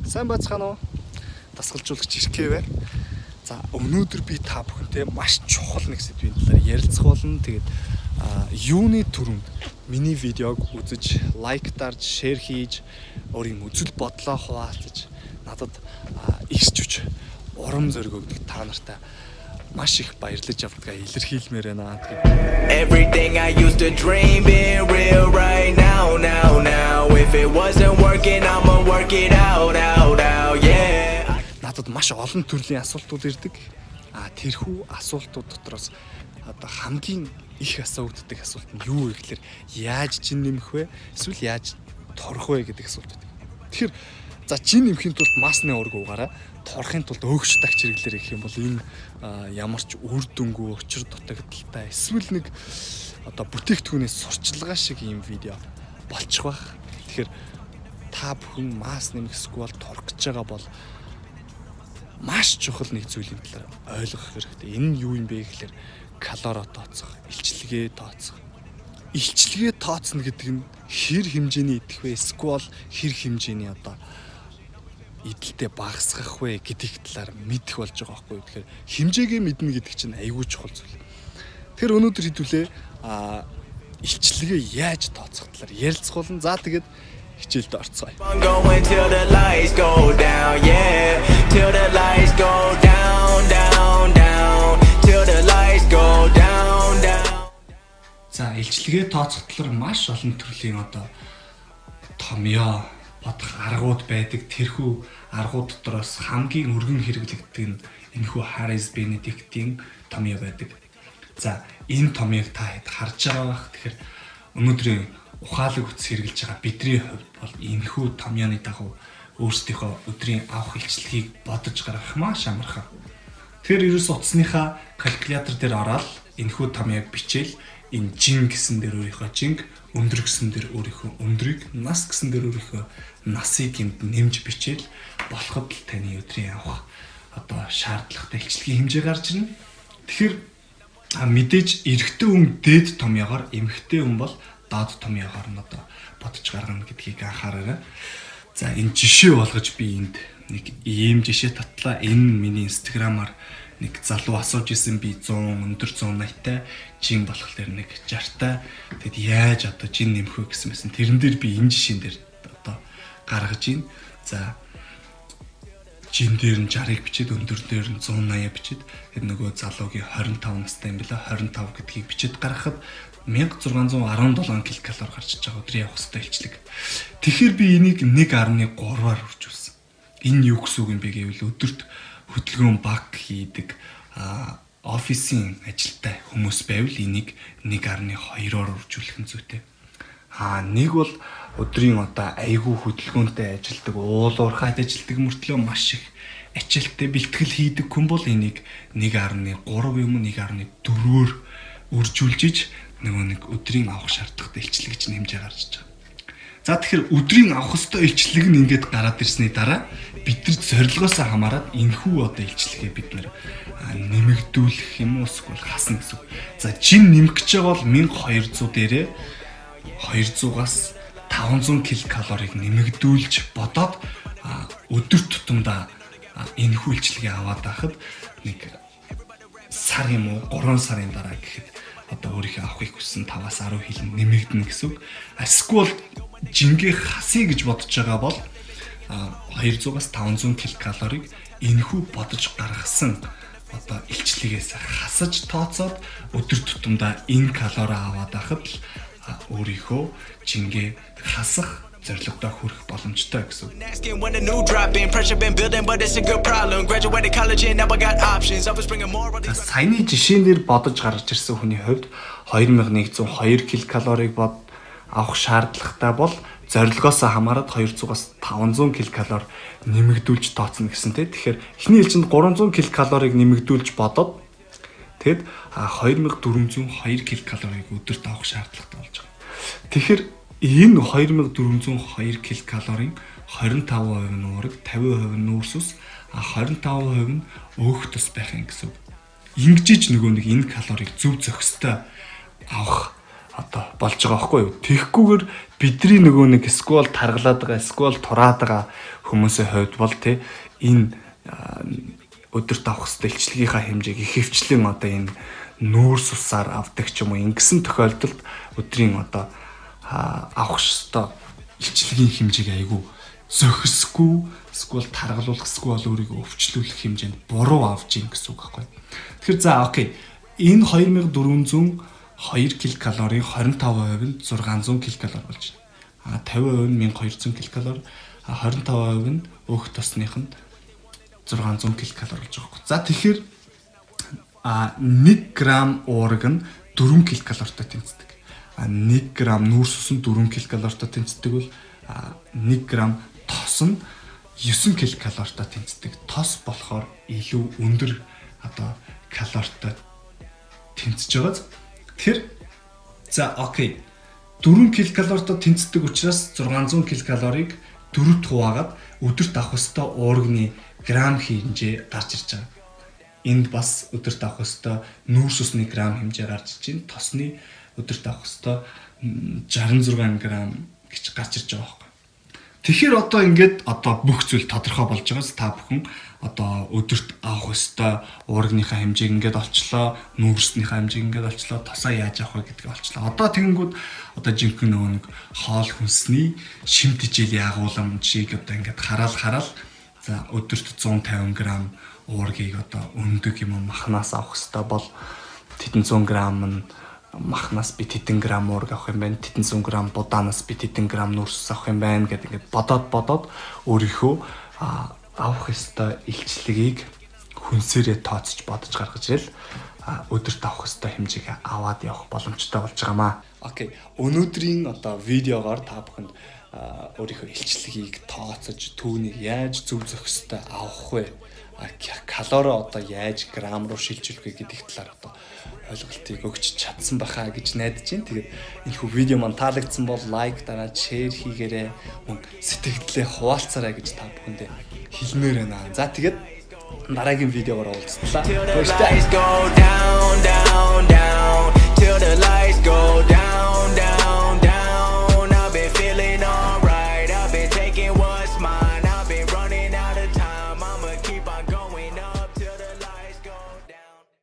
Сайн байцгаана уу? Дасгалжуулагч Иркэвэ. За өнөөдөр би та бүхэнтэй маш чухал нэг сэдвийн талаар ярилцах болно. Тэгээд юуны түрүүнд миний видеог үзэж, лайк дарж, шеэр хийж, өөрийн үзэл бодлоо хуваалцаж, надад ирч хүч, урам зориг өгдөг та нартай маш их баярлаж авдгаа илэрхийлмээр байна. Everything I used to dream being real right now. If it wasn't working, I'ma work it out, yeah. Надад маш олон төрлийн асуултууд ирдэг. Тэрхүү асуултууд дотроос одоо хамгийн их асуудаг асуулт нь юу вэ гэхээр яаж жин нэмэх вэ? Эсвэл яаж торох вэ гэдэг асуулт байдаг. Тэгэхээр за жин нэмэхийн тулд масны ураг угаараа, торохын тулд өөгч дагч хэрэглэр гэх юм бол энэ ямар ч үр дүнгүй учир дутагдaltaй эсвэл нэг одоо бүтээгдэхүүнээс сурчлагаа шиг ийм видео болчих байх. Тэгэхээр та бүхэн мас нэмэх эсвэл торох гэж байгаа бол маш чухал нэг зүйлийн талаар ойлгох хэрэгтэй. Энэ нь юу юм бэ гэхээр калори тооцох, илчлэгээ тооцох. Илчлэгээ тооцно гэдэг нь хэр хэмжээний идэх вэ? Эсвэл хэр хэмжээний одоо идэлтэй багасгах вэ гэдгийг талаар мэдэх болж байгаа байхгүй юу? Тэгэхээр хэмжээгээ мэднэ гэдэг чинь айгүй чухал зүйл. Тэгэхээр өнөөдөр хэдүүлээ илчлэгээ яаж тооцох талаар ярилцах болно. За тэгээд хичээлд орцгоё. Till the lights go down, yeah. Till the lights go down. Till the lights go down. За илчлэгээ тооцох талаар маш олон төрлийн одоо томьёо бодох аргууд байдаг. Тэрхүү аргууд дотроос хамгийн өргөн хэрэглэгддэг нь энэхүү Harris Benedict-ийн томьёо байдаг. За энэ томьёог та хэд харж байгаа бах. Тэгэхээр өнөөдрийн ухаалаг үтс хэрэгжилж байгаа бидний хувьд бол энэхүү томьёоны дагуу өөрсдийнхөө өдрийн авах илчлэгийг бодож гаргах маш амархан. Тэгэхээр ерөөс утасныхаа калькулятор дээр ороод энэхүү томьёог бичээл энэ жин гэсэн дээр өөрийнхөө жинг, өндөр гэсэн дээр өөрийнхөө өндрийг, нас гэсэн дээр өөрийнхөө насыг гэмт нэмж бичээл болоход л таны өдрийн авах одоо шаардлагатай илчлэгийн хэмжээ гарч ирнэ. Тэгэхээр мэдээж эрэгтэй хүн дээд томьёогоор, эмэгтэй хүн бол доод томьёогоор нь одоо бодож гаргана гэдгийг анхаараарай. За энэ жишээ болгож би энд нэг ийм жишээ татлаа. Энэ миний инстаграмаар нэг залуу асууж исэн, би 100 өндөр 180-тай жин болохоор нэг 60-тай. Тэгэд яаж одоо жин нэмэх вэ гэсэн мэсэн. Тэрэн дээр би энэ жишээн дээр одоо гаргаж ийн. За жин дээр нь 60-ыг бичээд, өндөр дээр нь 180 бичээд, тэгээд нөгөө залуугийн 25 настай юм байна. 25 гэдгийг бичээд гаргахад 1617 ккал гарч иж байгаа өдрийн явах хөстэй илчлэг. Тэгэхээр би энийг 1.3-аар үржүүлсэн. Энэ юу гэсэн үг юм бэ гэвэл өдөрт хөдөлгөөн баг хийдэг офисын ажилтай хүмүүс байвал энийг 1.2-оор үржүүлэх нь зүйтэй. Нэг бол өдрийн одоо айгүй хөдөлгөөнтэй ажилдаг, уул уурхайд ажилдаг мөртлөө маш их ачаалттай бэлтгэл хийдэг хүн бол энийг 1.3 юм уу 1.4-өөр үржүүлж иж нэг өдрийн авах шаардлагатай илчлэг чинь хэмжээ гарч иж байгаа. За тэгэхээр өдрийн авах ёстой илчлэг нь ингээд гараад ирсний дараа бид нар зорилгоос хамаарат энэхүү одоо илчлэгээ бид нар нэмэгдүүлэх юм уу эсвэл хасна гэсэн. За жин нэмэх гэж байгаа бол 1200 дээрээ 200-аас 500 ккалорийг нэмэгдүүлж бодоод өдөр тутамдаа энэхүү илчлэгээ аваад байхад нэг сар юм уу 3 сарын дараа гэхэд одоо өөрийнхөө авахыг хүссэн 5-аас 10 хил нэмэгдэнэ гэсэн үг. Эсвэл жингээ хасъя гэж бодож байгаа бол 200-аас 500 ккалорийг энэхүү бодож гаргасан одоо илчлэгээс хасаж тооцоод өдөр тутамдаа энэ калори аваад байхад л өөрийнхөө жингээ хасах зорилгодоо хүрэх боломжтой гэсэн. Саяны жишээн дээр бодож гаргаж ирсэн хүний хувьд 2102 ккалорийг авах шаардлагатай бол зорилгоос хамаарат 200-аас 500 ккалори нэмэгдүүлж тооцно гэсэнтэй. Тэгэхээр эхний ээлжинд 300 ккалорийг нэмэгдүүлж бодоод тэгэд 2402 ккалорийг өдөрт авах шаардлагатай болж байгаа. Тэгэхээр энэ 2402 ккалорийн 25% нь уураг, 50% нь нүүрс ус, 25% нь өөх тус байх юм гэсэн. Ингэж нөгөө нэг энэ калорийг зөв зохистой авах одоо болж байгаа байхгүй юу? Тэгэхгүйгээр бидний нөгөө нэг сквал таргалаад байгаа, сквал тураад байгаа хүмүүсийн хувьд бол тий энэ өдөрт авах хэвээр илчлэгийнхаа хэмжээг ихэвчлэн одоо энэ нүүрс усаар авдаг ч юм уу ингэсэн тохиолдолд өдрийн одоо авах хэвээр илчлэгийн хэмжээг айгүй зохисгүй сквал таргалуулах сквал өөрийгөө өвчлүүлэх хэмжээнд буруу авж ийн гэсэн үг байхгүй. Тэгэхээр за окей. Энэ 2402 ккал 25% нь 600 ккал болж байна. 50% нь 1200 ккал, 25% нь өөх тосных нь 600 ккал болж байгаа. За тэгэхээр 1 грамм уураг нь 4 ккалортой тэнцдэг. 1 грамм нүүрс ус нь 4 ккалортой тэнцдэг бол 1 грамм тос нь 9 ккалортой тэнцдэг. Тос болохоор илүү өндөр одоо калортой тэнцэж байгаа. Тэгэхээр за окей. 4 ккалортой тэнцдэг учраас 600 ккалорийг 4-т хуваагаад өдөрт авах ёстой уурганы грамм хэмжээ гарч ирж байгаа. Энд бас өдөрт авах ёстой нүүрс усны грамм хэмжээ гарч ирж байна. Тосны өдөрт авах ёстой 66 грамм гэж гарч ирж байгаа байхгүй. Тэгэхээр одоо ингээд одоо бүх зүйл тодорхой болж байгаас та бүхэн одоо өдөрт авах ёстой уургийнхаа хэмжээг ингээд олчлоо, нүүрсийнхаа хэмжээг ингээд олчлоо, тосоо яаж авах вэ гэдгийг олчлоо. Одоо тэгэнгүүт одоо жинхэнэ нөгөө нэг хоол хүнсний шимт хичээлийн агуулмжийг одоо ингээд хараал за өдөрт 150 г уургийг одоо өндөг юм махнаас авах ёстой бол тэдэн 100 г нь махнаас би тэдэн грамм уург авах юм байна. Тэдэн 100 г будаанаас би тэдэн грамм нүүрс авах юм байна гэдэг ингээд бодоод өөрийнхөө авах ёстой илчлэгийг хүнсээрээ тооцож бодож гаргаж ирэл өдөрт авах ёстой хэмжээг аваад явах боломжтой болж байгаамаа. Окей. Өнөөдрийн одоо видеогоор та бүхэнд өөрийнхөө илчлэгийг тооцож түүнийг яаж зөв зохистой авах вэ? Калороо одоо яаж грамм руу шилжүүлэх вэ гэдэг талаар одоо ойлголтыг өгч чадсан бахаа гэж найдаж байна. Тэгээд энэ хүү видео маань таалагдсан бол лайк дараад шеэр хийгээрэй. Мөн сэтгэлдээ хуваалцаарай гэж та бүхэндээ хэлмээр байна. За тэгээд дараагийн видеогоор уулзлаа. Баярлалаа.